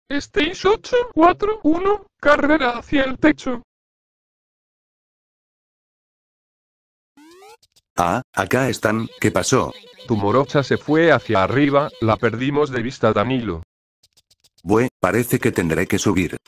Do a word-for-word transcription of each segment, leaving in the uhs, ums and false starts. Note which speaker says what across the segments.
Speaker 1: Stage ocho, cuatro, uno, carrera hacia el techo.
Speaker 2: Ah, acá están, ¿qué pasó?
Speaker 3: Tu morocha se fue hacia arriba, la perdimos de vista, Danilo.
Speaker 2: Bue, parece que tendré que subir.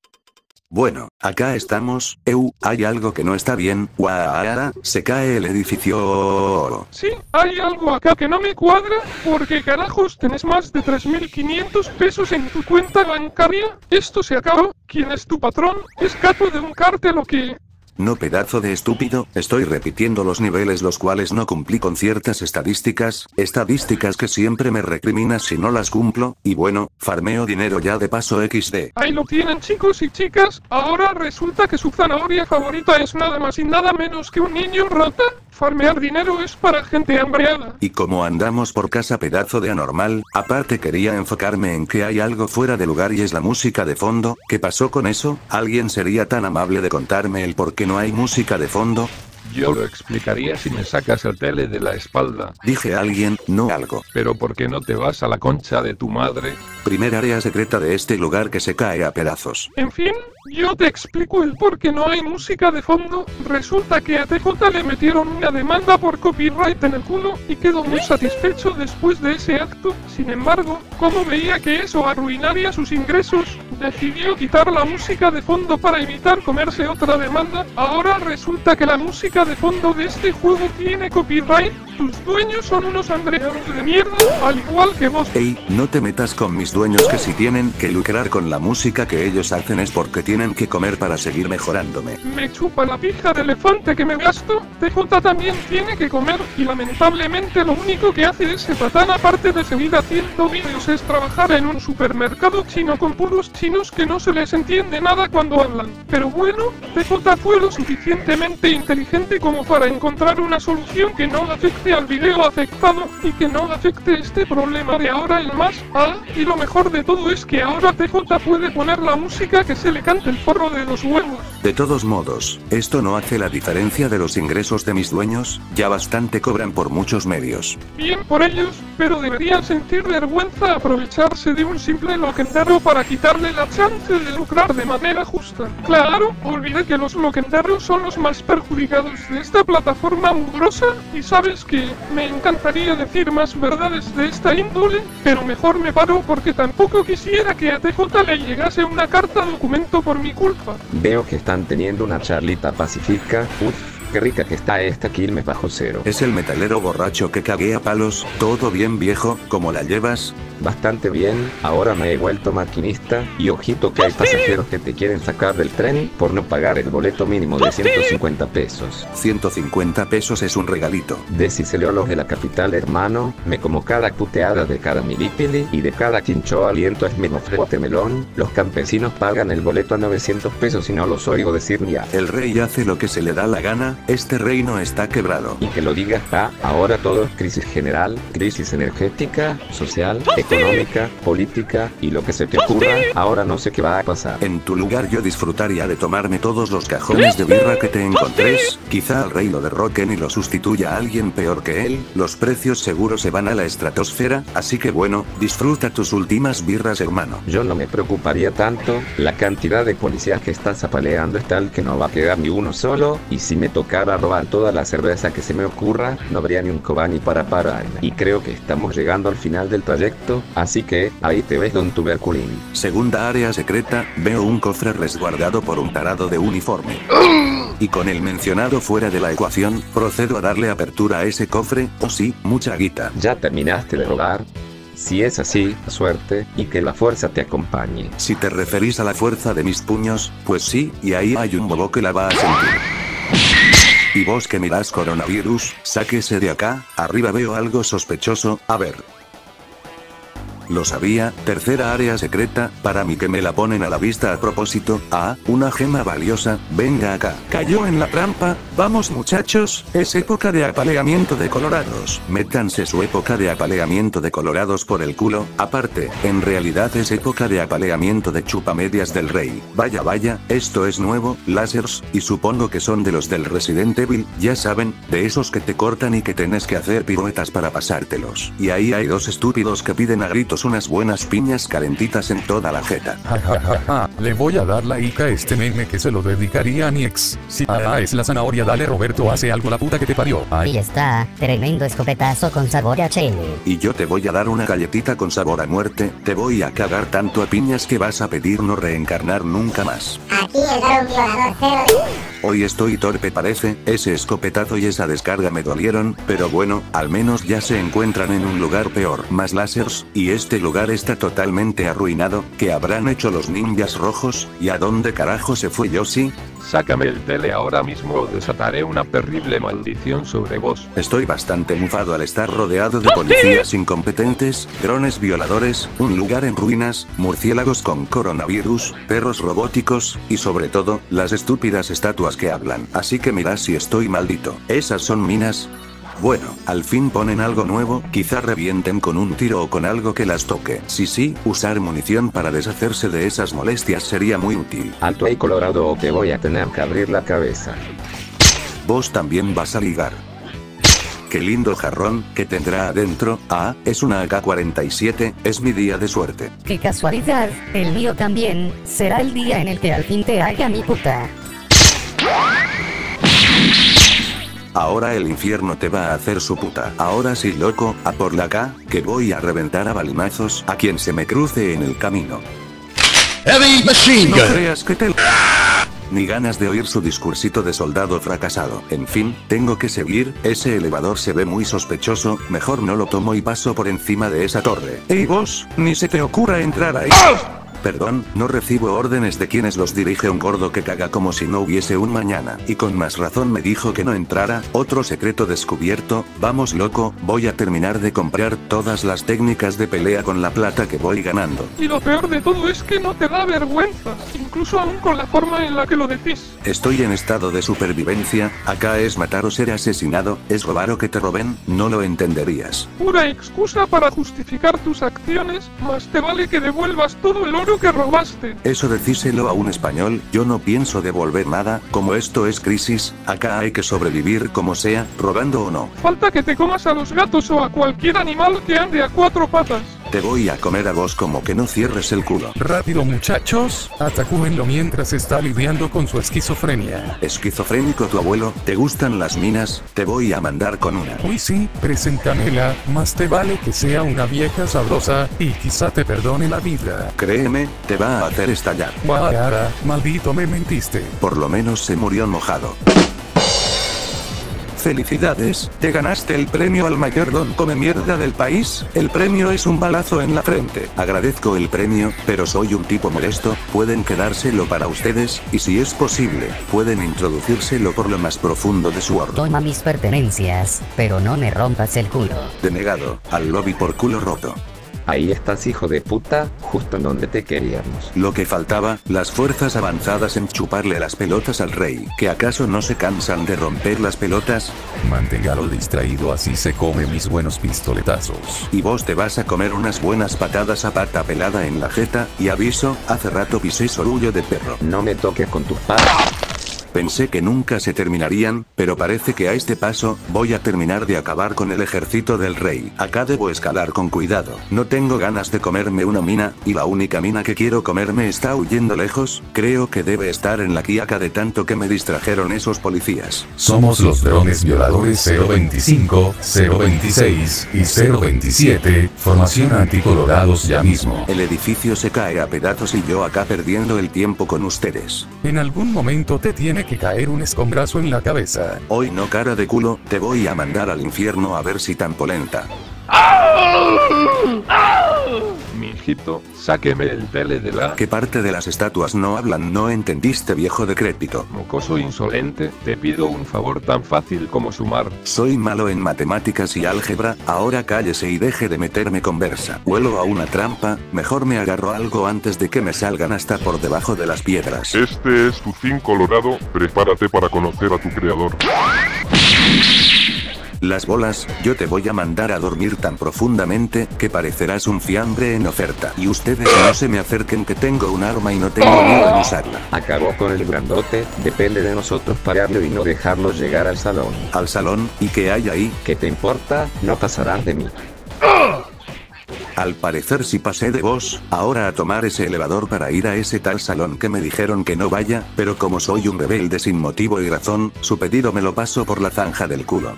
Speaker 2: Bueno, acá estamos. Eu, hay algo que no está bien. Guaara, se cae el edificio.
Speaker 1: Sí, hay algo acá que no me cuadra, porque carajos tenés más de tres mil quinientos pesos en tu cuenta bancaria. Esto se acabó. ¿Quién es tu patrón? ¿Es capo de un cártel o qué?
Speaker 2: No, pedazo de estúpido, estoy repitiendo los niveles los cuales no cumplí con ciertas estadísticas, estadísticas que siempre me recriminas si no las cumplo, y bueno, farmeo dinero ya de paso equis de.
Speaker 1: Ahí lo tienen, chicos y chicas, ahora resulta que su zanahoria favorita es nada más y nada menos que un niño rata. Farmear dinero es para gente hambreada.
Speaker 2: Y como andamos por casa, pedazo de anormal, aparte quería enfocarme en que hay algo fuera de lugar y es la música de fondo. ¿Qué pasó con eso? ¿Alguien sería tan amable de contarme el por qué no hay música de fondo?
Speaker 3: Yo lo explicaría si me sacas el tele de la espalda.
Speaker 2: Dije alguien, no algo.
Speaker 3: Pero ¿por qué no te vas a la concha de tu madre?
Speaker 2: Primer área secreta de este lugar que se cae a pedazos.
Speaker 1: En fin, yo te explico el por qué no hay música de fondo. Resulta que a T J le metieron una demanda por copyright en el culo y quedó muy satisfecho después de ese acto. Sin embargo, como veía que eso arruinaría sus ingresos, decidió quitar la música de fondo para evitar comerse otra demanda. Ahora resulta que la música de fondo de este juego tiene copyright. Tus dueños son unos andreados de mierda, al igual que vos.
Speaker 2: Ey, no te metas con mis dueños, que si tienen que lucrar con la música que ellos hacen es porque tienen que comer para seguir mejorándome.
Speaker 1: Me chupa la pija de elefante que me gasto. T J también tiene que comer y lamentablemente lo único que hace ese patán, aparte de seguir haciendo vídeos, es trabajar en un supermercado chino con puros chinos que no se les entiende nada cuando hablan. Pero bueno, T J fue lo suficientemente inteligente como para encontrar una solución que no afecte al video afectado y que no afecte este problema de ahora en más. Ah, y lo mejor de todo es que ahora T J puede poner la música que se le cante el forro de los huevos.
Speaker 2: De todos modos, esto no hace la diferencia de los ingresos de mis dueños, ya bastante cobran por muchos medios.
Speaker 1: Bien por ellos, pero deberían sentir vergüenza aprovecharse de un simple loquendero para quitarle la chance de lucrar de manera justa. Claro, olvidé que los loquenderos son los más perjudicados de esta plataforma mugrosa, y sabes que me encantaría decir más verdades de esta índole, pero mejor me paro porque tampoco quisiera que a T J le llegase una carta documento por mi culpa.
Speaker 4: Veo que están teniendo una charlita pacífica. Uff, qué rica que está esta Quilmes bajo cero.
Speaker 2: Es el metalero borracho que cagué a palos. ¿Todo bien, viejo? ¿Cómo la llevas?
Speaker 4: Bastante bien, ahora me he vuelto maquinista, y ojito que hay pasajeros que te quieren sacar del tren por no pagar el boleto mínimo de ciento cincuenta pesos.
Speaker 2: ciento cincuenta pesos es un regalito.
Speaker 4: Decíselo a los de la capital, hermano, me como cada puteada de cada milipili y de cada quincho aliento es menos frente melón. Los campesinos pagan el boleto a novecientos pesos y no los oigo decir ni a.
Speaker 2: El rey hace lo que se le da la gana, este reino está quebrado.
Speaker 4: Y que lo digas, ah, ahora todo es crisis general, crisis energética, social, económica, política, y lo que se te ocurra, ahora no sé qué va a pasar.
Speaker 2: En tu lugar yo disfrutaría de tomarme todos los cajones de birra que te encontres. Quizá al rey lo derroquen y lo sustituya a alguien peor que él. Los precios seguro se van a la estratosfera, así que bueno, disfruta tus últimas birras, hermano.
Speaker 4: Yo no me preocuparía tanto, la cantidad de policías que estás apaleando es tal que no va a quedar ni uno solo, y si me tocara robar toda la cerveza que se me ocurra, no habría ni un cobani para pararme. Y creo que estamos llegando al final del trayecto, así que, ahí te ves, don Tuberculín.
Speaker 2: Segunda área secreta, veo un cofre resguardado por un tarado de uniforme. Y con el mencionado fuera de la ecuación, procedo a darle apertura a ese cofre. Oh sí, mucha guita.
Speaker 4: ¿Ya terminaste de robar? Si es así, suerte, y que la fuerza te acompañe.
Speaker 2: Si te referís a la fuerza de mis puños, pues sí, y ahí hay un bobo que la va a sentir. Y vos que mirás coronavirus, sáquese de acá, arriba veo algo sospechoso, a ver. Lo sabía, tercera área secreta, para mí que me la ponen a la vista a propósito. Ah, una gema valiosa, venga acá. Cayó en la trampa, vamos muchachos, es época de apaleamiento de colorados. Métanse su época de apaleamiento de colorados por el culo, aparte, en realidad es época de apaleamiento de chupamedias del rey. Vaya vaya, esto es nuevo, lásers, y supongo que son de los del Resident Evil, ya saben, de esos que te cortan y que tenés que hacer piruetas para pasártelos. Y ahí hay dos estúpidos que piden a gritos vos unas buenas piñas calentitas en toda la jeta.
Speaker 5: Ja, ja, ja, ja. Le voy a dar la ica a este meme que se lo dedicaría a mi ex. Si ah, es la zanahoria, dale Roberto, hace algo la puta que te parió. Ay.
Speaker 6: Ahí está, tremendo escopetazo con sabor a chile.
Speaker 2: Y yo te voy a dar una galletita con sabor a muerte, te voy a cagar tanto a piñas que vas a pedir no reencarnar nunca más.
Speaker 7: Aquí el Dron Violador cero.
Speaker 2: Hoy estoy torpe parece, ese escopetazo y esa descarga me dolieron, pero bueno, al menos ya se encuentran en un lugar peor, más lásers, y este lugar está totalmente arruinado. ¿Qué habrán hecho los ninjas rojos? ¿Y a dónde carajo se fue Yoshi?
Speaker 3: Sácame el tele ahora mismo o desataré una terrible maldición sobre vos.
Speaker 2: Estoy bastante mufado al estar rodeado de policías incompetentes, drones violadores, un lugar en ruinas, murciélagos con coronavirus, perros robóticos, y sobre todo, las estúpidas estatuas que hablan. Así que mirad si estoy maldito. ¿Esas son minas? Bueno, al fin ponen algo nuevo, quizá revienten con un tiro o con algo que las toque. Sí, sí, usar munición para deshacerse de esas molestias sería muy útil.
Speaker 4: Alto ahí Colorado o te voy a tener que abrir la cabeza.
Speaker 2: Vos también vas a ligar. Qué lindo jarrón, que tendrá adentro. Ah, es una A K cuarenta y siete, es mi día de suerte.
Speaker 6: Qué casualidad, el mío también. Será el día en el que al fin te haga mi puta.
Speaker 2: Ahora el infierno te va a hacer su puta. Ahora sí, loco, a por la K, que voy a reventar a balimazos a quien se me cruce en el camino.
Speaker 8: Heavy Machine
Speaker 2: No
Speaker 8: Gun.
Speaker 2: creas que te... Ni ganas de oír su discursito de soldado fracasado. En fin, tengo que seguir, ese elevador se ve muy sospechoso, mejor no lo tomo y paso por encima de esa torre. ¡Ey vos! Ni se te ocurra entrar ahí. Perdón, no recibo órdenes de quienes los dirige un gordo que caga como si no hubiese un mañana. Y con más razón me dijo que no entrara. Otro secreto descubierto. Vamos loco, voy a terminar de comprar todas las técnicas de pelea con la plata que voy ganando.
Speaker 1: Y lo peor de todo es que no te da vergüenza, incluso aún con la forma en la que lo decís.
Speaker 2: Estoy en estado de supervivencia, acá es matar o ser asesinado, es robar o que te roben, no lo entenderías.
Speaker 1: Pura excusa para justificar tus acciones, más te vale que devuelvas todo el oro que robaste.
Speaker 2: Eso decíselo a un español, yo no pienso devolver nada, como esto es crisis, acá hay que sobrevivir como sea, robando o no.
Speaker 1: Falta que te comas a los gatos o a cualquier animal que ande a cuatro patas.
Speaker 2: Te voy a comer a vos como que no cierres el culo.
Speaker 5: Rápido muchachos, atacúenlo mientras está lidiando con su esquizofrenia.
Speaker 2: Esquizofrénico tu abuelo, ¿te gustan las minas? Te voy a mandar con una.
Speaker 5: Uy sí, preséntamela, más te vale que sea una vieja sabrosa, y quizá te perdone la vida.
Speaker 2: Créeme, te va a hacer estallar.
Speaker 5: Guara, maldito me mentiste.
Speaker 2: Por lo menos se murió mojado. Felicidades, te ganaste el premio al mayor don come mierda del país. El premio es un balazo en la frente. Agradezco el premio, pero soy un tipo molesto, pueden quedárselo para ustedes, y si es posible, pueden introducírselo por lo más profundo de su orto.
Speaker 6: Toma mis pertenencias, pero no me rompas el culo.
Speaker 2: Denegado, al lobby por culo roto.
Speaker 4: Ahí estás hijo de puta, justo en donde te queríamos.
Speaker 2: Lo que faltaba, las fuerzas avanzadas en chuparle las pelotas al rey. ¿Que acaso no se cansan de romper las pelotas?
Speaker 5: Manténgalo distraído, así se come mis buenos pistoletazos.
Speaker 2: Y vos te vas a comer unas buenas patadas a pata pelada en la jeta, y aviso, hace rato pisé sorullo de perro.
Speaker 4: No me toques con tus patas.
Speaker 2: Pensé que nunca se terminarían, pero parece que a este paso, voy a terminar de acabar con el ejército del rey. Acá debo escalar con cuidado. No tengo ganas de comerme una mina, y la única mina que quiero comerme está huyendo lejos. Creo que debe estar en la quiaca de tanto que me distrajeron esos policías.
Speaker 5: Somos los drones violadores cero veinticinco, cero veintiséis y cero veintisiete, formación anticolorados ya mismo.
Speaker 2: El edificio se cae a pedazos y yo acá perdiendo el tiempo con ustedes.
Speaker 5: En algún momento te tiene que caer un escombrazo en la cabeza.
Speaker 2: Hoy no, cara de culo, te voy a mandar al infierno a ver si tan polenta.
Speaker 3: Mi hijito, sáqueme el tele de la...
Speaker 2: ¿Qué parte de las estatuas no hablan? No entendiste, viejo decrépito.
Speaker 3: Mocoso insolente, te pido un favor tan fácil como sumar.
Speaker 2: Soy malo en matemáticas y álgebra, ahora cállese y deje de meterme conversa. Huelo a una trampa, mejor me agarro algo antes de que me salgan hasta por debajo de las piedras.
Speaker 9: Este es tu fin colorado, prepárate para conocer a tu creador.
Speaker 2: Las bolas, yo te voy a mandar a dormir tan profundamente, que parecerás un fiambre en oferta. Y ustedes no se me acerquen que tengo un arma y no tengo miedo en usarla.
Speaker 4: Acabó con el grandote, depende de nosotros pararlo y no dejarlo llegar al salón.
Speaker 2: ¿Al salón? ¿Y qué hay ahí?
Speaker 4: ¿Qué te importa? No pasarás de mí.
Speaker 2: Al parecer sí pasé de vos, ahora a tomar ese elevador para ir a ese tal salón que me dijeron que no vaya, pero como soy un rebelde sin motivo y razón, su pedido me lo paso por la zanja del culo.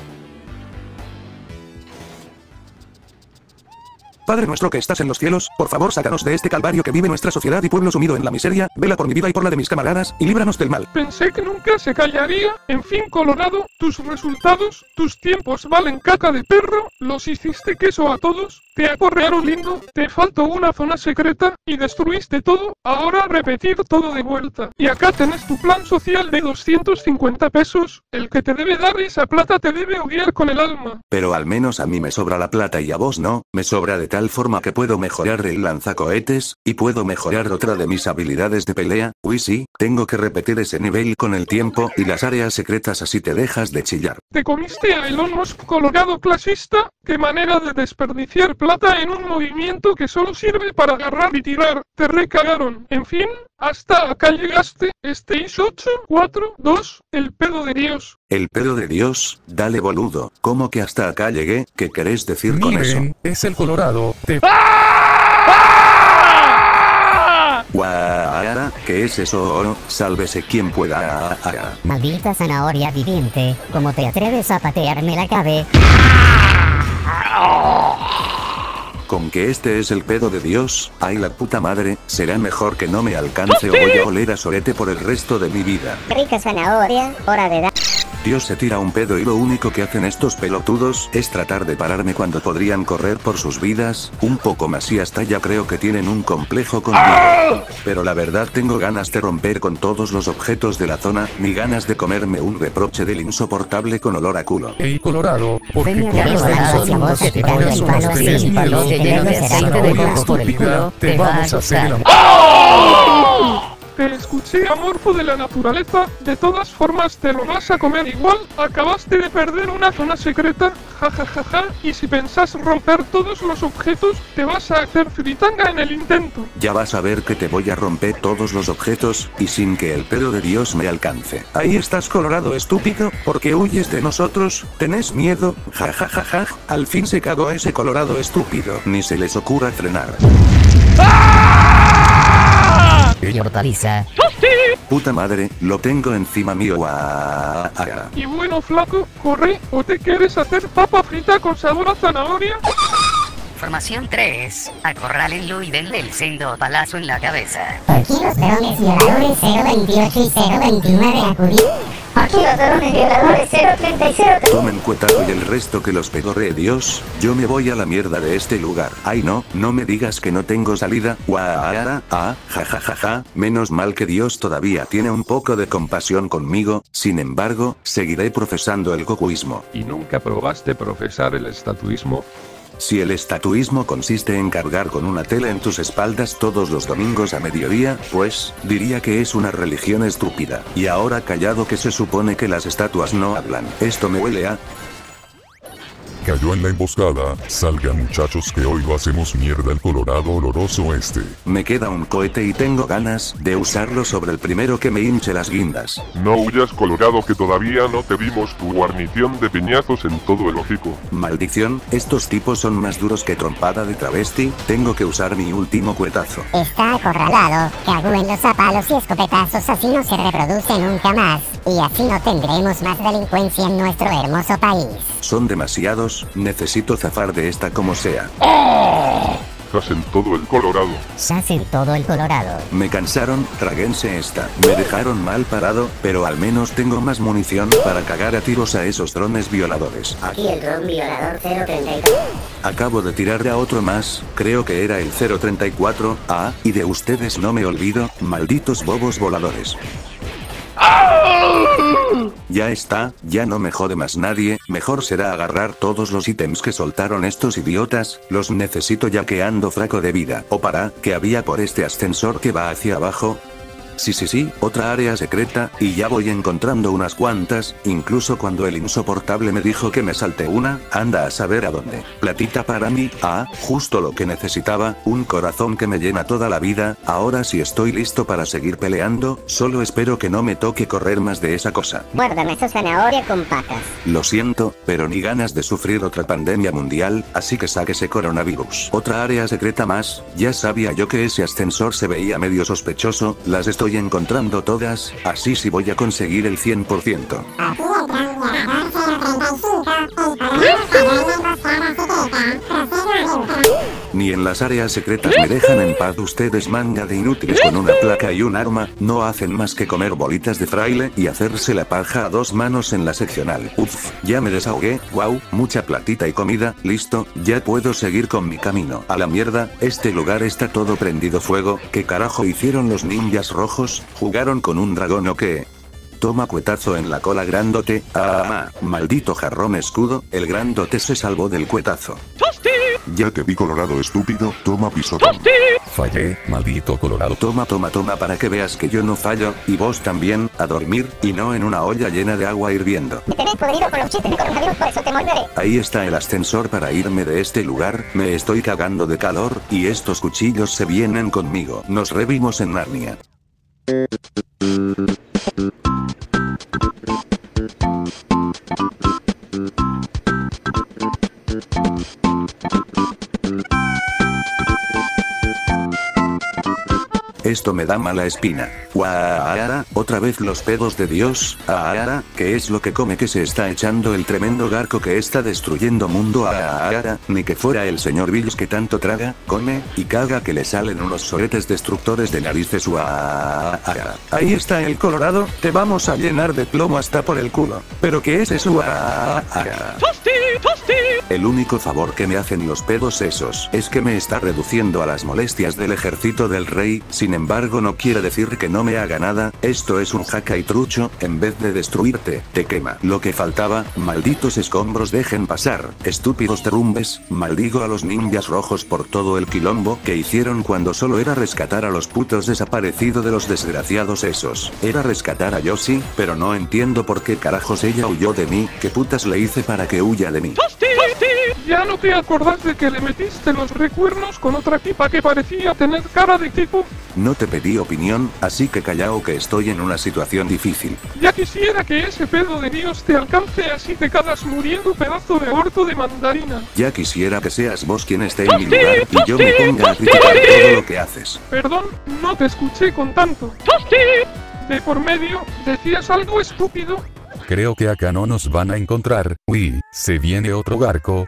Speaker 10: Padre nuestro que estás en los cielos, por favor sácanos de este calvario que vive nuestra sociedad y pueblo sumido en la miseria, vela por mi vida y por la de mis camaradas, y líbranos del mal.
Speaker 1: Pensé que nunca se callaría. En fin, Colorado, tus resultados, tus tiempos valen caca de perro, los hiciste queso a todos, te aporrearon lindo, te faltó una zona secreta, y destruiste todo, ahora repetir todo de vuelta. Y acá tenés tu plan social de doscientos cincuenta pesos, el que te debe dar esa plata te debe odiar con el alma.
Speaker 2: Pero al menos a mí me sobra la plata y a vos no, me sobra de tal forma que puedo mejorar el lanzacohetes, y puedo mejorar otra de mis habilidades de pelea. Uy sí, tengo que repetir ese nivel con el tiempo y las áreas secretas así te dejas de chillar.
Speaker 1: ¿Te comiste a Elon Musk Colorado clasista? ¡Qué manera de desperdiciar plata en un movimiento que solo sirve para agarrar y tirar! Te recagaron. En fin, hasta acá llegaste. Stage ocho, cuatro, dos, el pedo de Dios.
Speaker 2: El pedo de Dios, dale boludo, ¿cómo que hasta acá llegué? ¿Qué querés decir con eso?
Speaker 5: Miren, es el Colorado. Te...
Speaker 2: Guara, ¿qué es eso? Sálvese quien pueda.
Speaker 6: Maldita zanahoria viviente, ¿cómo te atreves a patearme la cabeza?
Speaker 2: Con que este es el pedo de Dios, ay la puta madre, será mejor que no me alcance o voy a oler a sorete por el resto de mi vida.
Speaker 7: Rica zanahoria, hora de dar.
Speaker 2: Dios se tira un pedo y lo único que hacen estos pelotudos es tratar de pararme cuando podrían correr por sus vidas, un poco más y hasta ya creo que tienen un complejo conmigo. Pero la verdad tengo ganas de romper con todos los objetos de la zona, ni ganas de comerme un reproche del insoportable con olor a culo.
Speaker 5: Ey Colorado, porque
Speaker 6: Venga,
Speaker 5: con
Speaker 6: Colorado,
Speaker 5: razón
Speaker 6: si vos
Speaker 5: que
Speaker 6: te
Speaker 5: te
Speaker 6: pones
Speaker 5: pones
Speaker 6: un palo
Speaker 5: unos
Speaker 6: así,
Speaker 5: tres
Speaker 6: un palo
Speaker 5: kilos
Speaker 6: lleno de
Speaker 5: de
Speaker 6: aceite de
Speaker 5: zanahoria
Speaker 6: coco por el
Speaker 5: estúpida,
Speaker 6: culo,
Speaker 5: te
Speaker 6: te va
Speaker 5: vamos
Speaker 6: a
Speaker 5: a hacer el
Speaker 6: gustar.
Speaker 1: Te escuché, amorfo de la naturaleza, de todas formas te lo vas a comer igual, acabaste de perder una zona secreta, jajajaja, ja, ja, ja, y si pensás romper todos los objetos, te vas a hacer fritanga en el intento.
Speaker 2: Ya vas a ver que te voy a romper todos los objetos, y sin que el pedo de Dios me alcance.
Speaker 10: Ahí estás Colorado estúpido, porque huyes de nosotros, tenés miedo, jajajaja, ja, ja, ja. Al fin se cagó ese Colorado estúpido.
Speaker 2: Ni se les ocurra frenar.
Speaker 6: Y hortaliza.
Speaker 2: Puta madre, lo tengo encima mío. Ah, ah, ah.
Speaker 1: Y bueno, flaco, corre, o te quieres hacer papa frita con sabor a zanahoria.
Speaker 6: Formación tres. Acorrálenlo y denle el sendo palazo en la cabeza.
Speaker 7: Aquí los varones violadores cero veintiocho y cero veintinueve acudí. Aquí los varones violadores cero treinta y cero.
Speaker 2: Tomen cuetazo y el resto que los pedorree Dios, yo me voy a la mierda de este lugar. Ay no, no me digas que no tengo salida. Guaara, ah, jajajaja, menos mal que Dios todavía tiene un poco de compasión conmigo, sin embargo, seguiré profesando el gokuismo.
Speaker 3: ¿Y nunca probaste profesar el estatuismo?
Speaker 2: Si el estatuismo consiste en cargar con una tela en tus espaldas todos los domingos a mediodía, pues, diría que es una religión estúpida. Y ahora callado que se supone que las estatuas no hablan. Esto me huele a...
Speaker 9: Cayó en la emboscada. Salgan muchachos que hoy lo hacemos mierda el Colorado oloroso este.
Speaker 2: Me queda un cohete y tengo ganas de usarlo sobre el primero que me hinche las guindas.
Speaker 9: No huyas Colorado que todavía no te dimos tu guarnición de piñazos en todo el hocico.
Speaker 2: Maldición, estos tipos son más duros que trompada de travesti, tengo que usar mi último cuetazo.
Speaker 7: Está acorralado, cagó en los zapalos y escopetazos, así no se reproduce nunca más. Y así no tendremos más delincuencia en nuestro hermoso país.
Speaker 2: Son demasiados, necesito zafar de esta como sea.
Speaker 9: Sas en todo el Colorado.
Speaker 6: Sas en todo el Colorado.
Speaker 2: Me cansaron, tráguense esta. Me dejaron mal parado, pero al menos tengo más munición para cagar a tiros a esos drones violadores.
Speaker 7: Aquí el dron violador cero treinta y cuatro.
Speaker 2: Acabo de tirar a otro más, creo que era el cero treinta y cuatro, ah, y de ustedes no me olvido, malditos bobos voladores. Ya está, ya no me jode más nadie, mejor será agarrar todos los ítems que soltaron estos idiotas, los necesito ya que ando fraco de vida. O para, ¿qué había por este ascensor que va hacia abajo? Sí, sí, sí, otra área secreta, y ya voy encontrando unas cuantas, incluso cuando el insoportable me dijo que me salté una, anda a saber a dónde. Platita para mí, ah, justo lo que necesitaba, un corazón que me llena toda la vida, ahora sí estoy listo para seguir peleando, solo espero que no me toque correr más de esa cosa.
Speaker 7: Guárdame esa zanahoria con patas.
Speaker 2: Lo siento, pero ni ganas de sufrir otra pandemia mundial, así que sáquese coronavirus. Otra área secreta más, ya sabía yo que ese ascensor se veía medio sospechoso, las estoy Estoy encontrando todas, así sí voy a conseguir el cien por ciento.
Speaker 7: Aquí el transbordador cero treinta y cinco, el
Speaker 2: Ni en las áreas secretas me dejan en paz ustedes, manga de inútiles con una placa y un arma, no hacen más que comer bolitas de fraile y hacerse la paja a dos manos en la seccional. Uff, ya me desahogué, wow, mucha platita y comida, listo, ya puedo seguir con mi camino. A la mierda, este lugar está todo prendido fuego, ¿qué carajo hicieron los ninjas rojos? ¿Jugaron con un dragón o qué? Toma cuetazo en la cola grandote, ah, maldito jarrón escudo, el grandote se salvó del cuetazo.
Speaker 9: Ya te vi colorado estúpido, toma pisotón.
Speaker 5: Fallé, maldito colorado.
Speaker 2: Toma, toma, toma para que veas que yo no fallo, y vos también, a dormir, y no en una olla llena de agua hirviendo.
Speaker 7: Me tenés podrido con los chistes de coronavirus, por eso te morderé.
Speaker 2: Ahí está el ascensor para irme de este lugar, me estoy cagando de calor, y estos cuchillos se vienen conmigo. Nos revimos en Narnia. Esto me da mala espina. Guaara, otra vez los pedos de Dios. Aara, ¿qué es lo que come que se está echando el tremendo garco que está destruyendo mundo? Aara, ni que fuera el señor Bills que tanto traga, come, y caga que le salen unos soretes destructores de narices. Aara.
Speaker 10: Ahí está el colorado, te vamos a llenar de plomo hasta por el culo. ¿Pero qué es eso? Aara.
Speaker 2: El único favor que me hacen los pedos esos es que me está reduciendo a las molestias del ejército del rey, sin embargo no quiere decir que no me haga nada, esto es un jaca y trucho, en vez de destruirte, te quema. Lo que faltaba, malditos escombros dejen pasar, estúpidos derrumbes, maldigo a los ninjas rojos por todo el quilombo que hicieron cuando solo era rescatar a los putos desaparecidos de los desgraciados esos. Era rescatar a Yoshi, pero no entiendo por qué carajos ella huyó de mí, qué putas le hice para que huya de mí.
Speaker 1: ¿Ya no te acordás de que le metiste los recuernos con otra tipa que parecía tener cara de tipo?
Speaker 2: No te pedí opinión, así que callao que estoy en una situación difícil.
Speaker 1: Ya quisiera que ese pedo de Dios te alcance, así te cagas muriendo, pedazo de aborto de mandarina.
Speaker 2: Ya quisiera que seas vos quien esté en mi lugar y yo me ponga a criticar todo lo que haces.
Speaker 1: Perdón, no te escuché con tanto. De por medio, decías algo estúpido.
Speaker 5: Creo que acá no nos van a encontrar. Uy, se viene otro garco.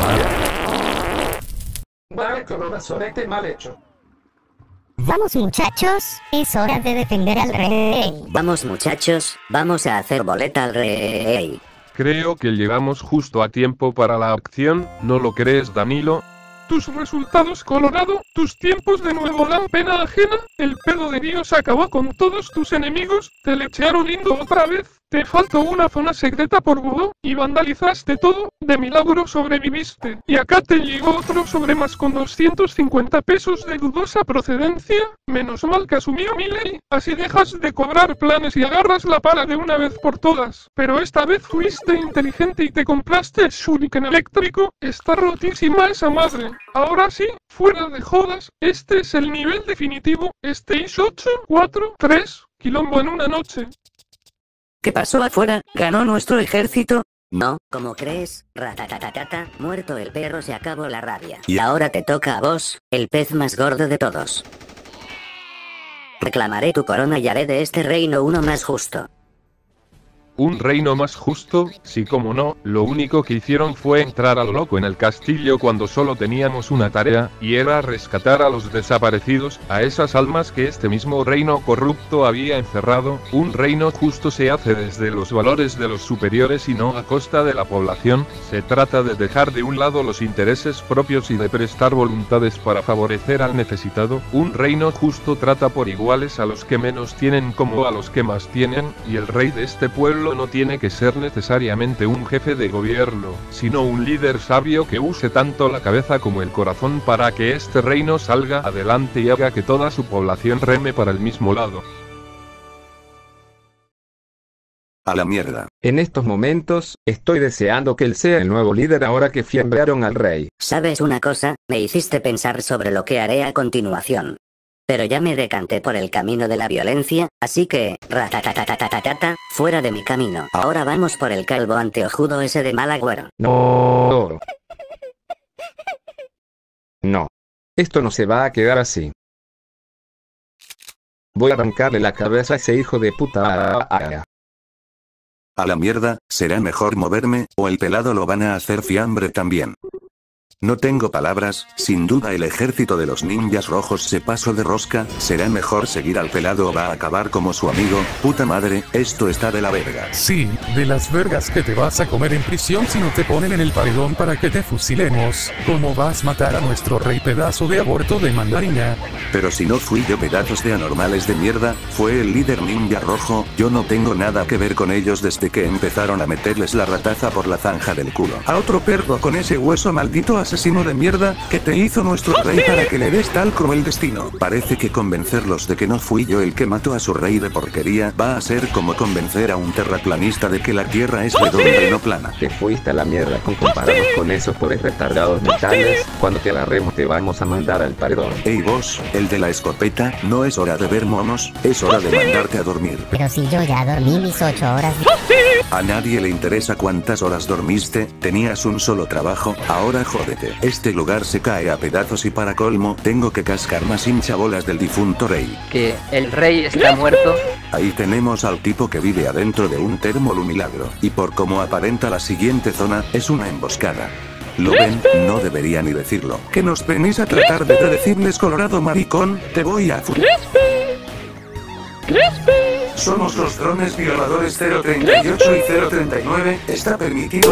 Speaker 1: Garco, no sorete mal hecho.
Speaker 7: Vamos muchachos, es hora de defender al rey.
Speaker 6: Vamos muchachos, vamos a hacer boleta al rey.
Speaker 3: Creo que llegamos justo a tiempo para la acción, ¿no lo crees, Danilo?
Speaker 1: Tus resultados, Colorado, tus tiempos de nuevo dan pena ajena, el pedo de Dios acabó con todos tus enemigos, te lechearon lindo otra vez, te faltó una zona secreta por vudú, y vandalizaste todo, de milagro sobreviviste, y acá te llegó otro sobre más con doscientos cincuenta pesos de dudosa procedencia, menos mal que asumió mi ley, así dejas de cobrar planes y agarras la pala de una vez por todas, pero esta vez fuiste inteligente y te compraste el shuriken eléctrico, está rotísima esa madre. Ahora sí, fuera de jodas, este es el nivel definitivo, Stage ocho, cuatro, tres, quilombo en una noche.
Speaker 6: ¿Qué pasó afuera? ¿Ganó nuestro ejército? No, ¿cómo crees? Ratatatatata, muerto el perro, se acabó la rabia. Y ahora te toca a vos, el pez más gordo de todos. Reclamaré tu corona y haré de este reino uno más justo.
Speaker 3: ¿Un reino más justo? Sí, como no, lo único que hicieron fue entrar a lo loco en el castillo cuando solo teníamos una tarea, y era rescatar a los desaparecidos, a esas almas que este mismo reino corrupto había encerrado. Un reino justo se hace desde los valores de los superiores y no a costa de la población, se trata de dejar de un lado los intereses propios y de prestar voluntades para favorecer al necesitado. Un reino justo trata por iguales a los que menos tienen como a los que más tienen, y el rey de este pueblo no tiene que ser necesariamente un jefe de gobierno, sino un líder sabio que use tanto la cabeza como el corazón para que este reino salga adelante y haga que toda su población reme para el mismo lado.
Speaker 2: A la mierda.
Speaker 4: En estos momentos, estoy deseando que él sea el nuevo líder ahora que fiambraron al rey.
Speaker 6: ¿Sabes una cosa? Me hiciste pensar sobre lo que haré a continuación. Pero ya me decanté por el camino de la violencia, así que, ratatatatata, fuera de mi camino. Ahora vamos por el calvo anteojudo ese de mal agüero.
Speaker 4: No. No. Esto no se va a quedar así. Voy a arrancarle la cabeza a ese hijo de puta.
Speaker 2: A la mierda, será mejor moverme, o el pelado lo van a hacer fiambre también. No tengo palabras, sin duda el ejército de los ninjas rojos se pasó de rosca, será mejor seguir al pelado o va a acabar como su amigo, puta madre, esto está de la verga.
Speaker 5: Sí, de las vergas que te vas a comer en prisión si no te ponen en el paredón para que te fusilemos. ¿Cómo vas a matar a nuestro rey pedazo de aborto de mandarina?
Speaker 2: Pero si no fui yo pedazos de anormales de mierda, fue el líder ninja rojo, yo no tengo nada que ver con ellos desde que empezaron a meterles la rataza por la zanja del culo.
Speaker 10: A otro perro con ese hueso maldito asesino de mierda, que te hizo nuestro rey para que le des tal cruel destino.
Speaker 2: Parece que convencerlos de que no fui yo el que mató a su rey de porquería va a ser como convencer a un terraplanista de que la tierra es redonda y no plana.
Speaker 4: Te fuiste a la mierda con compararnos con esos pobres retardados mentales, cuando te agarremos te vamos a mandar al paredón.
Speaker 2: Ey vos, el de la escopeta, no es hora de ver monos, es hora de mandarte a dormir.
Speaker 7: Pero si yo ya dormí mis ocho horas.
Speaker 2: A nadie le interesa cuántas horas dormiste, tenías un solo trabajo, ahora jódete. Este lugar se cae a pedazos y para colmo, tengo que cascar más hinchabolas del difunto rey.
Speaker 11: ¿Que el rey está muerto?
Speaker 2: Ahí tenemos al tipo que vive adentro de un termolumilagro, y por como aparenta la siguiente zona, es una emboscada. ¿Lo ven? No debería ni decirlo.
Speaker 10: ¿Que nos venís a tratar de predecibles, colorado maricón? Te voy a... Somos los drones violadores cero treinta y ocho y cero treinta y nueve, ¿está permitido?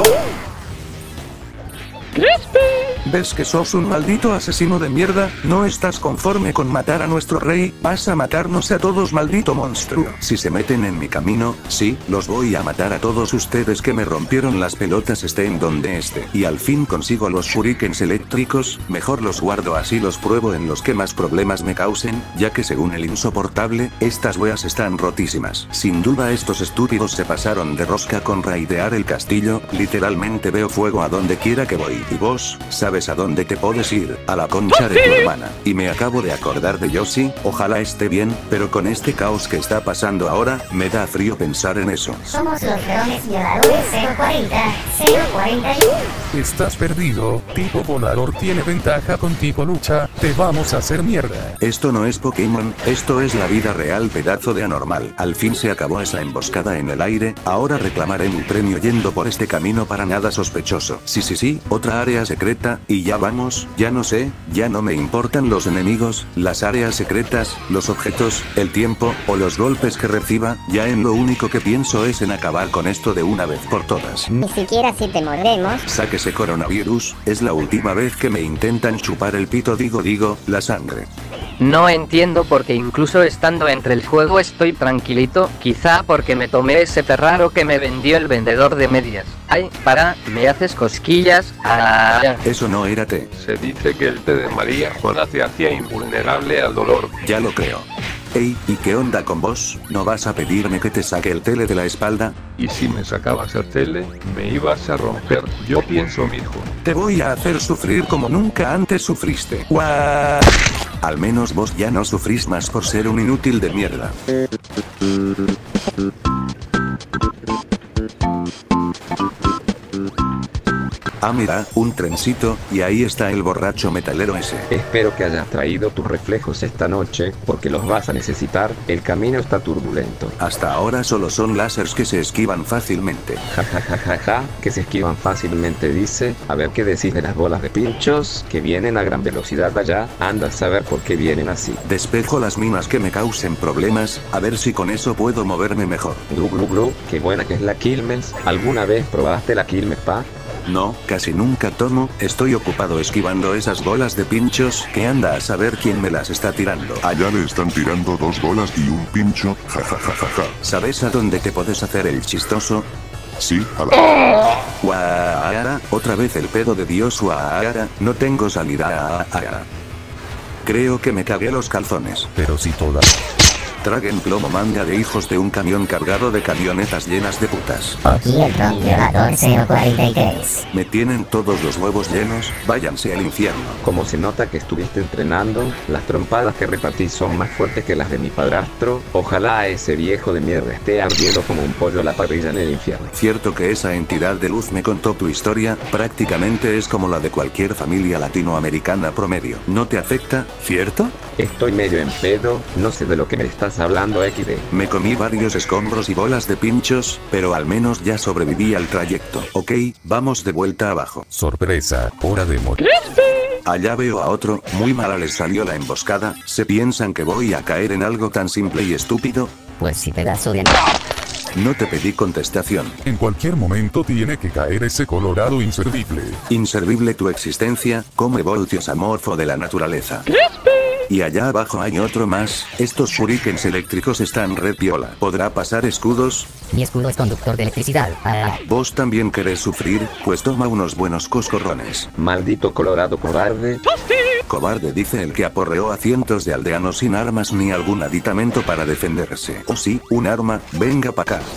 Speaker 10: ¿Ves que sos un maldito asesino de mierda? ¿No estás conforme con matar a nuestro rey? Vas a matarnos a todos, maldito monstruo.
Speaker 2: Si se meten en mi camino, sí, los voy a matar a todos ustedes que me rompieron las pelotas estén donde esté. Y al fin consigo los shurikens eléctricos, mejor los guardo así los pruebo en los que más problemas me causen, ya que según el insoportable, estas weas están rotísimas. Sin duda estos estúpidos se pasaron de rosca con raidear el castillo, literalmente veo fuego a donde quiera que voy. Y vos, ¿sabes a dónde te puedes ir? A la concha de tu hermana. Y me acabo de acordar de Yoshi, ojalá esté bien, pero con este caos que está pasando ahora, me da frío pensar en eso.
Speaker 7: Somos los drones violadores cero cuarenta, cero cuarenta y uno.
Speaker 5: Estás perdido, tipo volador tiene ventaja con tipo lucha, te vamos a hacer mierda.
Speaker 2: Esto no es Pokémon, esto es la vida real, pedazo de anormal. Al fin se acabó esa emboscada en el aire, ahora reclamaré mi premio yendo por este camino para nada sospechoso. Sí sí sí, otra área secreta, y ya vamos, ya no sé, ya no me importan los enemigos, las áreas secretas, los objetos, el tiempo, o los golpes que reciba, ya en lo único que pienso es en acabar con esto de una vez por todas.
Speaker 7: Ni siquiera si te mordemos.
Speaker 2: Sáquese coronavirus, es la última vez que me intentan chupar el pito, digo digo, la sangre.
Speaker 11: No entiendo porque incluso estando entre el juego estoy tranquilito, quizá porque me tomé ese té raro que me vendió el vendedor de medias. Ay, para, me haces cosquillas. Ah.
Speaker 2: Eso no era té.
Speaker 3: Se dice que el té de María Juana te hacía invulnerable al dolor.
Speaker 2: Ya lo creo. Ey, ¿y qué onda con vos? ¿No vas a pedirme que te saque el tele de la espalda?
Speaker 3: Y si me sacabas el tele, me ibas a romper. Yo pienso, mijo.
Speaker 10: Te voy a hacer sufrir como nunca antes sufriste. ¡Guau!
Speaker 2: Al menos vos ya no sufrís más por ser un inútil de mierda. Ah mira, un trencito, y ahí está el borracho metalero ese.
Speaker 4: Espero que hayas traído tus reflejos esta noche, porque los vas a necesitar, el camino está turbulento.
Speaker 2: Hasta ahora solo son láseres que se esquivan fácilmente.
Speaker 4: Ja ja ja ja ja, que se esquivan fácilmente dice, a ver qué decís de las bolas de pinchos, que vienen a gran velocidad allá, anda a saber por qué vienen así.
Speaker 2: Despejo las minas que me causen problemas, a ver si con eso puedo moverme mejor.
Speaker 4: Glu glu glu, qué buena que es la Quilmes, ¿alguna vez probaste la Quilmes, pa?
Speaker 2: No, casi nunca tomo, estoy ocupado esquivando esas bolas de pinchos, que anda a saber quién me las está tirando.
Speaker 9: Allá le están tirando dos bolas y un pincho, ja ja ja ja ja.
Speaker 2: ¿Sabes a dónde te puedes hacer el chistoso?
Speaker 9: Sí, a la...
Speaker 2: Guaara, otra vez el pedo de Dios, guaara, no tengo salida. Creo que me cagué los calzones.
Speaker 5: Pero si toda...
Speaker 2: Traguen plomo, manga de hijos de un camión cargado de camionetas llenas de putas.
Speaker 7: Aquí el Ron Violador cero cuarenta y tres.
Speaker 2: Me tienen todos los huevos llenos, váyanse al infierno.
Speaker 4: Como se nota que estuviste entrenando, las trompadas que repartí son más fuertes que las de mi padrastro. Ojalá ese viejo de mierda esté ardiendo como un pollo a la parrilla en el infierno.
Speaker 2: Cierto que esa entidad de luz me contó tu historia, prácticamente es como la de cualquier familia latinoamericana promedio. ¿No te afecta, cierto?
Speaker 4: Estoy medio en pedo, no sé de lo que me estás hablando, equis de.
Speaker 2: Me comí varios escombros y bolas de pinchos, pero al menos ya sobreviví al trayecto. Ok, vamos de vuelta abajo.
Speaker 5: Sorpresa, hora de morir.
Speaker 2: Allá veo a otro, muy mala les salió la emboscada. ¿Se piensan que voy a caer en algo tan simple y estúpido?
Speaker 6: Pues sí, pedazo de...
Speaker 2: No te pedí contestación.
Speaker 5: En cualquier momento tiene que caer ese colorado inservible.
Speaker 2: Inservible tu existencia, come voltios amorfo de la naturaleza. Y allá abajo hay otro más. Estos shurikens eléctricos están re piola. ¿Podrá pasar escudos?
Speaker 6: Mi escudo es conductor de electricidad. Ah.
Speaker 2: ¿Vos también querés sufrir? Pues toma unos buenos coscorrones.
Speaker 4: Maldito colorado cobarde.
Speaker 2: Cobarde, dice el que aporreó a cientos de aldeanos sin armas ni algún aditamento para defenderse. O sí, un arma, venga pa' acá.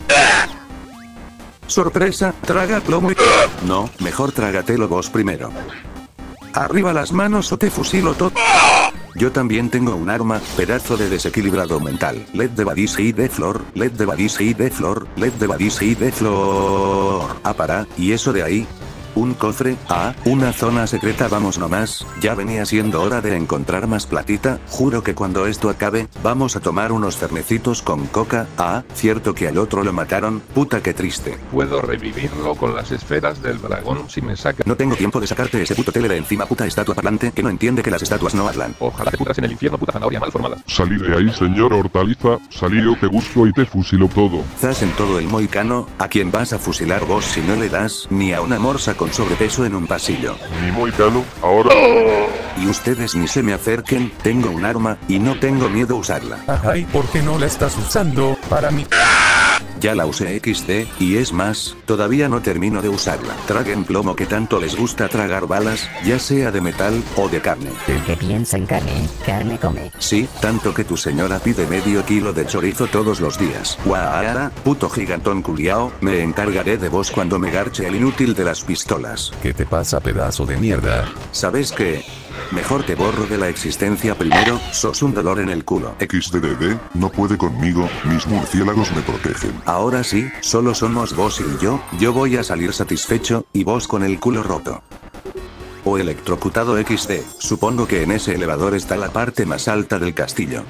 Speaker 2: Sorpresa, traga plomo y... No, mejor trágatelo vos primero. Arriba las manos o te fusilo todo. Yo también tengo un arma, pedazo de desequilibrado mental. Led de badise y de flor, led de badise y de flor, led de badise y de flor. Ah, para, ¿y eso de ahí? Un cofre, ah, una zona secreta, vamos nomás. Ya venía siendo hora de encontrar más platita. Juro que cuando esto acabe, vamos a tomar unos cernecitos con coca. Ah, cierto que al otro lo mataron, puta que triste.
Speaker 3: Puedo revivirlo con las esferas del dragón si me saca.
Speaker 2: No tengo tiempo de sacarte ese puto tele de encima, puta estatua parlante que no entiende que las estatuas no hablan.
Speaker 3: Ojalá te pudras en el infierno, puta zanahoria mal formada.
Speaker 9: Salí de ahí, señor Hortaliza, salí, yo te busco y te fusilo todo.
Speaker 2: Zas en todo el moicano. ¿A quién vas a fusilar vos si no le das ni a una morsa con sobrepeso en un pasillo?
Speaker 9: Mi moicano, ahora...
Speaker 2: Y ustedes ni se me acerquen, tengo un arma, y no tengo miedo a usarla.
Speaker 5: Ajá, ¿y por qué no la estás usando? Para mí...
Speaker 2: Ya la usé equis de, y es más, todavía no termino de usarla. Traguen plomo que tanto les gusta tragar balas, ya sea de metal o de carne.
Speaker 6: El que piensa en carne, carne come.
Speaker 2: Sí, tanto que tu señora pide medio kilo de chorizo todos los días. Guaara, puto gigantón culiao, me encargaré de vos cuando me garche el inútil de las pistolas.
Speaker 5: ¿Qué te pasa, pedazo de mierda?
Speaker 2: ¿Sabes qué? Mejor te borro de la existencia primero, sos un dolor en el culo.
Speaker 9: equis de de de, no puede conmigo, mis murciélagos me protegen.
Speaker 2: Ahora sí, solo somos vos y yo, yo voy a salir satisfecho, y vos con el culo roto. O electrocutado equis de, supongo que en ese elevador está la parte más alta del castillo.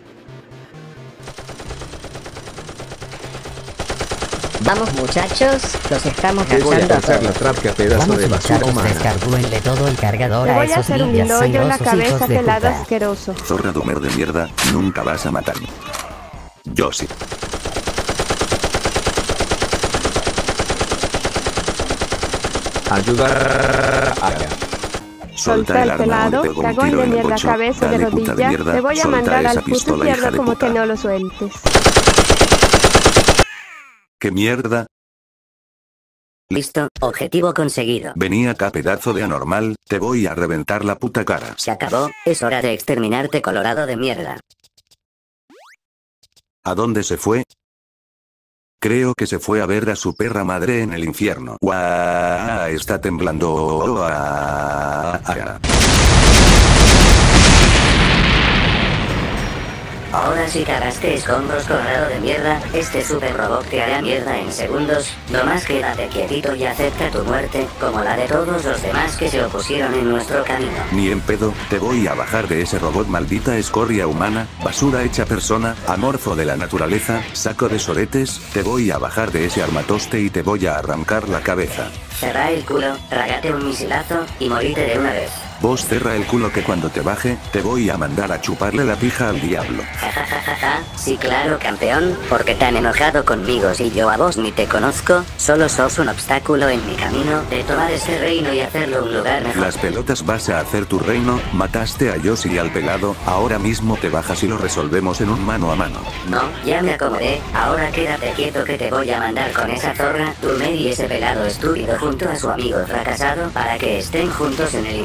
Speaker 12: Vamos muchachos, los estamos
Speaker 4: Te voy a
Speaker 12: lanzando a
Speaker 4: pasar la
Speaker 12: todos.
Speaker 4: trapca, pedazo
Speaker 6: Vamos
Speaker 4: de basura
Speaker 6: muchachos,
Speaker 4: humana.
Speaker 6: descarbúenle todo el cargador
Speaker 13: Te
Speaker 6: a
Speaker 13: voy a
Speaker 6: esos
Speaker 13: hacer un
Speaker 6: limpias
Speaker 13: hoyo en la
Speaker 6: sangrosos
Speaker 13: cabeza,
Speaker 6: hijos de
Speaker 13: pelado
Speaker 6: puta.
Speaker 13: asqueroso.
Speaker 2: Zorra dumer de mierda, nunca vas a matarme. Yo sí.
Speaker 4: Ayudar a...
Speaker 2: Solta el arma o le
Speaker 13: pelado,
Speaker 2: pego un
Speaker 13: cagón
Speaker 2: tiro
Speaker 13: de
Speaker 2: en el
Speaker 13: mierda,
Speaker 2: bocho.
Speaker 13: cabeza de
Speaker 2: Dale, puta de
Speaker 13: rodilla.
Speaker 2: mierda,
Speaker 13: Te voy a
Speaker 2: solta
Speaker 13: mandar
Speaker 2: esa
Speaker 13: al puto
Speaker 2: pistola, hija
Speaker 13: infierno
Speaker 2: de
Speaker 13: como
Speaker 2: puta.
Speaker 13: que no lo sueltes.
Speaker 2: ¿Qué mierda?
Speaker 6: Listo, objetivo conseguido.
Speaker 2: Vení acá, pedazo de anormal, te voy a reventar la puta cara.
Speaker 6: Se acabó, es hora de exterminarte, colorado de mierda.
Speaker 2: ¿A dónde se fue? Creo que se fue a ver a su perra madre en el infierno. Guau, está temblando. Guau.
Speaker 6: Ahora sí cagaste, escombros, colorado de mierda. Este super robot te hará mierda en segundos. Nomás quédate quietito y acepta tu muerte, como la de todos los demás que se opusieron en nuestro camino.
Speaker 2: Ni en pedo, te voy a bajar de ese robot, maldita escoria humana, basura hecha persona, amorfo de la naturaleza, saco de soretes, te voy a bajar de ese armatoste y te voy a arrancar la cabeza.
Speaker 6: Cerrá el culo, trágate un misilazo y morite de una vez.
Speaker 2: Vos cerra el culo que cuando te baje, te voy a mandar a chuparle la pija al diablo.
Speaker 6: Jajajaja, sí claro campeón, porque tan enojado conmigo si yo a vos ni te conozco, solo sos un obstáculo en mi camino de tomar este reino y hacerlo un lugar mejor.
Speaker 2: Las pelotas vas a hacer tu reino, mataste a Yoshi y al pelado, ahora mismo te bajas y lo resolvemos en un mano a mano.
Speaker 6: No, ya me acomodé, ahora quédate quieto que te voy a mandar con esa zorra, Turmer y ese pelado estúpido junto a su amigo fracasado para que estén juntos en el infierno.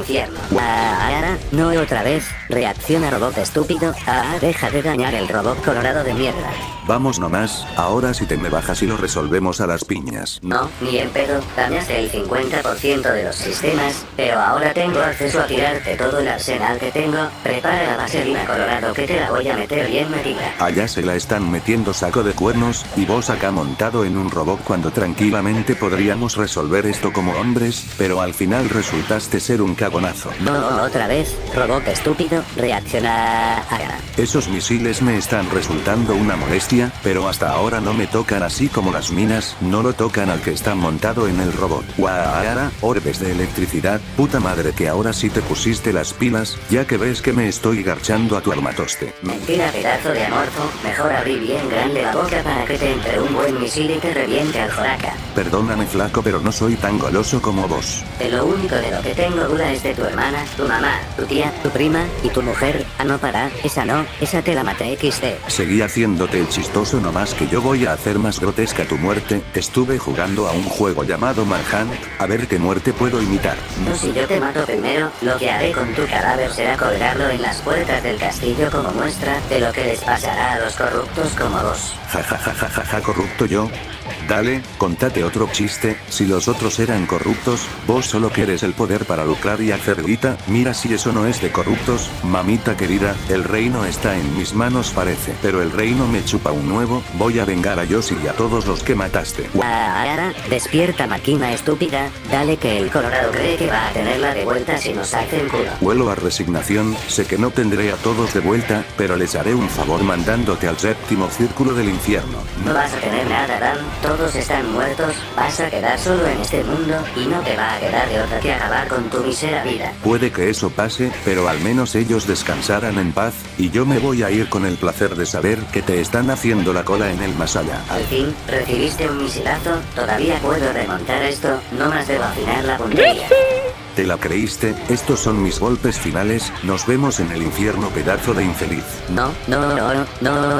Speaker 6: Ah, no otra vez. Reacciona, robot estúpido. Ah, deja de dañar el robot colorado de mierda.
Speaker 2: Vamos nomás, ahora si te me bajas y lo resolvemos a las piñas.
Speaker 6: No, ni en pedo, dañaste el cincuenta por ciento de los sistemas, pero ahora tengo acceso a tirarte todo el arsenal que tengo. Prepara la vaselina colorado que te la voy a meter bien metida.
Speaker 2: Allá se la están metiendo saco de cuernos, y vos acá montado en un robot cuando tranquilamente podríamos resolver esto como hombres, pero al final resultaste ser un cagonazo.
Speaker 6: No, otra vez, robot estúpido, reacciona.
Speaker 2: Esos misiles me están resultando una molestia, pero hasta ahora no me tocan así como las minas, no lo tocan al que está montado en el robot. Guaara, orbes de electricidad, puta madre que ahora sí te pusiste las pilas, ya que ves que me estoy garchando a tu armatoste.
Speaker 6: Mentira, pedazo de amorfo, mejor abrí bien grande la boca para que te entre un buen misil y te reviente al joraca.
Speaker 2: Perdóname flaco, pero no soy tan goloso como vos.
Speaker 6: De lo único de lo que tengo duda es de tu hermana, tu mamá, tu tía, tu prima y tu mujer. Ah, no, para, esa no, esa te la maté equis de.
Speaker 2: Seguí haciéndote el chistoso, nomás que yo voy a hacer más grotesca tu muerte. Estuve jugando a un juego llamado Manhunt, a ver qué muerte puedo imitar.
Speaker 6: No, si yo te mato primero, lo que haré con tu cadáver será colgarlo en las puertas del castillo como muestra de lo que les pasará a los corruptos como vos.
Speaker 2: Ja ja ja ja ja, ja corrupto yo. Dale, contate otro chiste. Si los otros eran corruptos, vos solo quieres el poder para lucrar y hacer guita. Mira si eso no es de corruptos, mamita querida. El reino está en mis manos parece, pero el reino me chupa un nuevo. Voy a vengar a Yoshi y a todos los que mataste.
Speaker 6: Ahora, despierta máquina estúpida. Dale que el colorado cree que va a tenerla de vuelta si nos hace el culo.
Speaker 2: Huelo a resignación. Sé que no tendré a todos de vuelta, pero les haré un favor mandándote al séptimo círculo del infierno.
Speaker 6: No vas a tener nada, Dan. Todos están muertos, vas a quedar solo en este mundo, y no te va a quedar de otra que acabar con tu mísera vida.
Speaker 2: Puede que eso pase, pero al menos ellos descansarán en paz, y yo me voy a ir con el placer de saber que te están haciendo la cola en el más allá.
Speaker 6: Al fin, recibiste un misilazo, todavía puedo remontar esto, no más debo afinar la puntería.
Speaker 2: ¿Te la creíste? Estos son mis golpes finales, nos vemos en el infierno, pedazo de infeliz.
Speaker 6: No, no, no, no,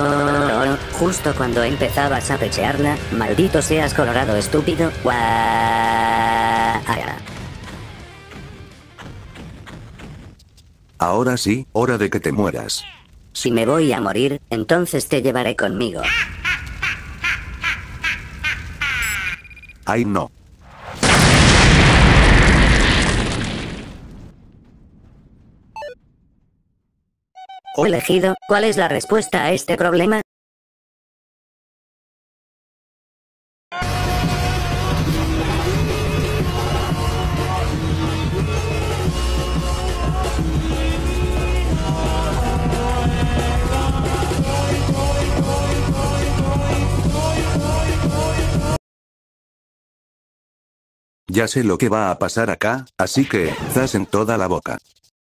Speaker 6: no, no, justo cuando empezabas a pechearla, maldito seas colorado estúpido. Guaara.
Speaker 2: Ahora sí, hora de que te mueras.
Speaker 6: Si me voy a morir, entonces te llevaré conmigo.
Speaker 2: Ay no.
Speaker 6: ¿O elegido? ¿Cuál es la respuesta a este problema?
Speaker 2: Ya sé lo que va a pasar acá, así que, zas en toda la boca.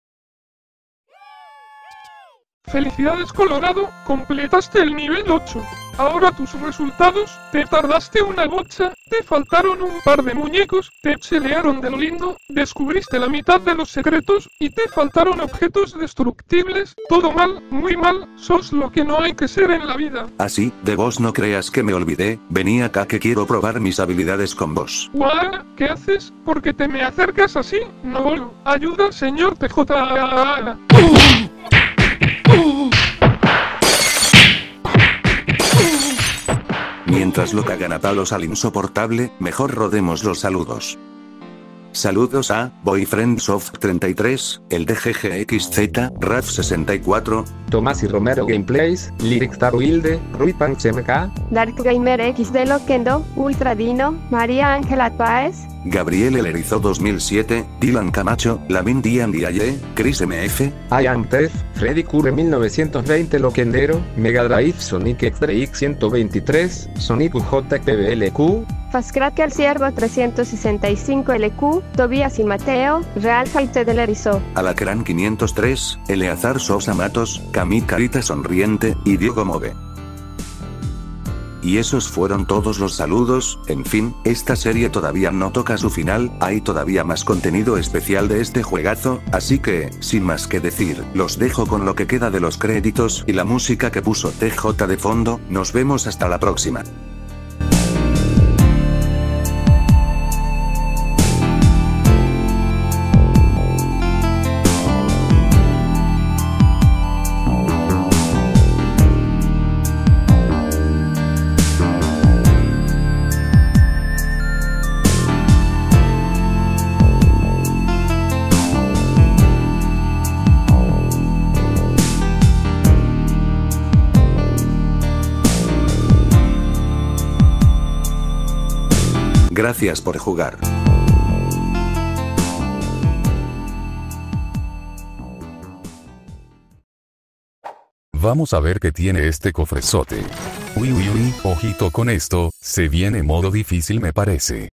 Speaker 1: Felicidades Colorado, completaste el nivel ocho. Ahora tus resultados, te tardaste una gocha, te faltaron un par de muñecos, te chelearon de lo lindo, descubriste la mitad de los secretos, y te faltaron objetos destructibles, todo mal, muy mal, sos lo que no hay que ser en la vida.
Speaker 2: Así, de vos no creas que me olvidé, vení acá que quiero probar mis habilidades con vos.
Speaker 1: Guau, ¿qué haces? ¿Por qué te me acercas así? No, ayuda señor P J.
Speaker 2: Mientras lo cagan a palos al insoportable, mejor rodemos los saludos. Saludos a BoyfriendSoft treinta y tres, el D G G X Z, Raf sesenta y cuatro,
Speaker 4: Tomás y Romero Gameplays, Lyricstar Wilde, Rui Punch M K,
Speaker 13: Dark Gamer X de Loquendo, Ultradino, María Ángela Páez,
Speaker 2: Gabriel El Erizo dos mil siete, Dylan Camacho, Lamin Dian Diaye, Chris M F,
Speaker 4: I Am Tef, Freddy Curre mil novecientos veinte Loquendero, Mega Drive Sonic X D X ciento veintitrés, Sonic U J P B L Q,
Speaker 13: Fascrack el Ciervo trescientos sesenta y cinco L Q, Tobías y Mateo, Real Faite del Erizo,
Speaker 2: Alacrán quinientos tres, Eleazar Sosa Matos, Camille Carita Sonriente, y Diego Move. Y esos fueron todos los saludos. En fin, esta serie todavía no toca su final, hay todavía más contenido especial de este juegazo, así que, sin más que decir, los dejo con lo que queda de los créditos y la música que puso T J de fondo. Nos vemos hasta la próxima. Gracias por jugar.
Speaker 5: Vamos a ver qué tiene este cofrezote. Uy uy uy, ojito con esto, se viene modo difícil me parece.